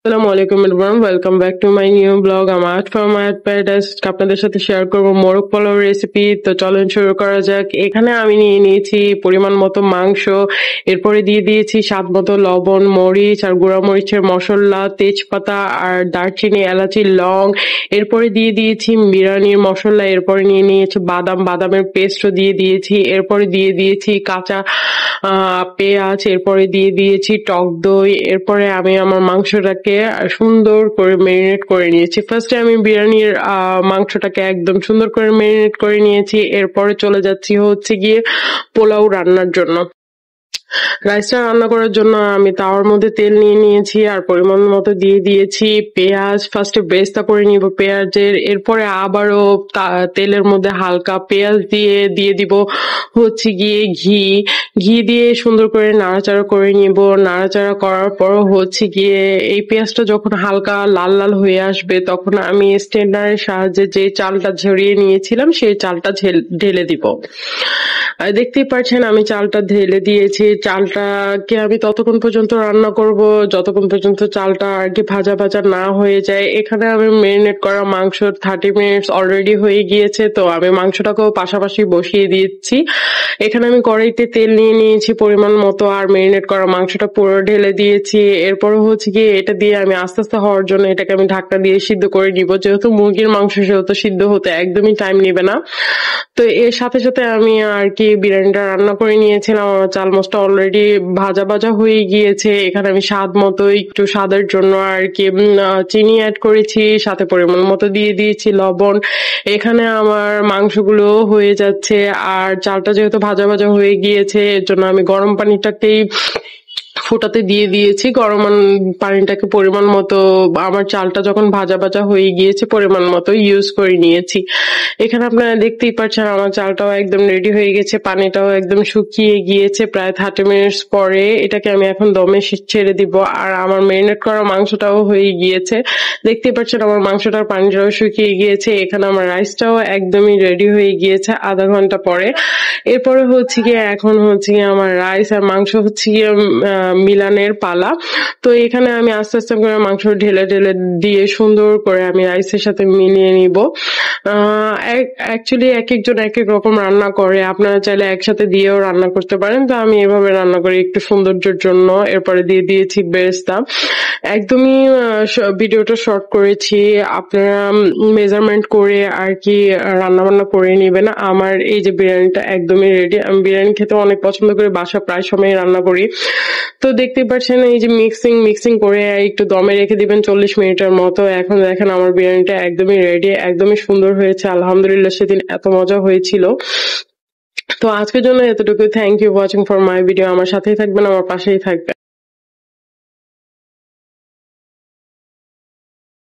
আসসালামু আলাইকুম everyone, welcome back to my new blog. আমার ফ্রম মাই প্যারাডাইস আপনাদের সাথে শেয়ার করব মোরগ পোলাও রেসিপি। তো চলেন শুরু করা যাক। এখানে আমি নিয়ে নিয়েছি পরিমাণ মতো মাংস, এরপরে দিয়ে দিয়েছি স্বাদ মতো লবণ, মরিচ আর গুঁড়া মরিচের মশলা, তেজপাতা আর দারচিনি, এলাচি, লং। এরপরে দিয়ে দিয়েছি বিরিয়ানির মশলা, এরপরে নিয়ে নিয়েছি বাদামের পেস্টও দিয়ে দিয়েছি, এরপরে দিয়ে দিয়েছি কাঁচা পেঁয়াজ, এরপরে দিয়ে দিয়েছি টক দই। এরপরে আমি আমার মাংসটাকে সুন্দর করে মেরিনেট করে নিয়েছি। ফার্স্টে আমি বিরিয়ানির মাংসটাকে একদম সুন্দর করে মেরিনেট করে নিয়েছি। এরপরে চলে যাচ্ছি হচ্ছে গিয়ে পোলাও রান্নার জন্য। রাইসটা রান্না করার জন্য আমি তাওয়ার মধ্যে তেল নিয়ে নিয়েছি আর পরিমাণ মতো দিয়ে দিয়েছি পেঁয়াজ। ফার্স্টে বেরেস্তা করে নিব পেঁয়াজের, এরপরে আবারও তেলের মধ্যে হালকা পেঁয়াজ দিয়ে দিব হচ্ছে গিয়ে ঘি দিয়ে সুন্দর করে নাড়াচাড়া করে নিব। নাড়াচাড়া করার পর হচ্ছে গিয়ে এই পেঁয়াজটা যখন হালকা লাল লাল হয়ে আসবে তখন আমি স্ট্রেনারের সাহায্যে যে চালটা ঝরিয়ে নিয়েছিলাম সেই চালটা ঢেলে দিব। দেখতেই পাচ্ছেন আমি চালটা ঢেলে দিয়েছি। চালটাকে আমি ততক্ষণ পর্যন্ত রান্না করব যতক্ষণ পর্যন্ত চালটা আর কি ভাজা ভাজা না হয়ে যায়। এখানে আমি মেরিনেট করা মাংস 30 মিনিটস অলরেডি হয়ে গিয়েছে, তো আমি মাংসটাকেও পাশাপাশি বসিয়ে দিচ্ছি। এখানে আমি কড়াইতে তেল নিয়ে নিয়েছি পরিমাণ মতো আর মেরিনেট করা মাংসটা পুরো ঢেলে দিয়েছি। এরপর হচ্ছে গিয়ে এটা দিয়ে আমি আস্তে আস্তে হওয়ার জন্য এটাকে আমি ঢাকনা দিয়ে সিদ্ধ করে নিব। যেহেতু মুরগির মাংস সেহেতু সিদ্ধ হতে একদমই টাইম নেবে না। তো এর সাথে সাথে আমি আর কি বিরিয়ানিটা রান্না করে নিয়েছিলাম। আমার চাল মাছটা অলরেডি ভাজা ভাজা হয়ে গিয়েছে। এখানে আমি স্বাদ মতো একটু স্বাদের জন্য আর কি চিনি অ্যাড করেছি, সাথে পরিমাণ মতো দিয়ে দিয়েছি লবণ। এখানে আমার মাংসগুলো হয়ে যাচ্ছে আর চালটা যেহেতু ভাজা ভাজা হয়ে গিয়েছে এর জন্য আমি গরম পানিটাকেই ফোটাতে দিয়ে দিয়েছি। গরম পানিটাকে পরিমাণ মতো আমার চালটা যখন ভাজা ভাজা হয়ে গিয়েছে পরিমাণ মতো ইউজ করে নিয়েছি। এখানে আপনারা দেখতেই পাচ্ছেন আমার চালটাও একদম রেডি হয়ে গেছে, পানিটাও একদম শুকিয়ে গিয়েছে। প্রায় 30 মিনিটস পরে এটাকে আমি এখন দমে ছেড়ে দিব। আর আমার মেরিনেট করা মাংসটাও হয়ে গিয়েছে। দেখতেই পাচ্ছেন আমার মাংসটার পানিটাও শুকিয়ে গিয়েছে। এখানে আমার রাইসটাও একদমই রেডি হয়ে গিয়েছে আধা ঘন্টা পরে। এরপরে হচ্ছে গিয়ে এখন হচ্ছে গিয়ে আমার রাইস আর মাংস হচ্ছে গিয়ে মিলানের পালা। তো এখানে আমি আস্তে আস্তে করে মাংস ঢেলে ঢেলে দিয়ে সুন্দর করে আমি রাইসের সাথে মিলিয়ে নিব। অ্যাকচুয়ালি এক একজন এক এক রকম রান্না করে, আপনারা চাইলে একসাথে দিয়েও রান্না করতে পারেন। তো আমি এভাবে রান্না করি একটু সৌন্দর্যের জন্য। এরপরে দিয়ে দিয়েছি বেরেস্তা। একদমই ভিডিওটা শর্ট করেছি, আপনারা মেজারমেন্ট করে আর কি রান্না বান্না করে নিবেন। আমার এই যে বিরিয়ানিটা একদমই রেডি। আমি বিরিয়ানি খেতে অনেক পছন্দ করি, বাসা প্রায় সময় রান্না করি। তো দেখতে পাচ্ছেন এই যে মিক্সিং করে একটু দমে রেখে দিবেন 40 মিনিটের মতো। এখন দেখেন আমার বিরিয়ানিটা একদমই রেডি, একদমই সুন্দর হয়েছে আলহামদুলিল্লাহ। সেদিন এত মজা হয়েছিল। তো আজকের জন্য এতটুকু। Thank you watching for my video. আমার সাথেই থাকবেন, আমার পাশেই থাকবেন।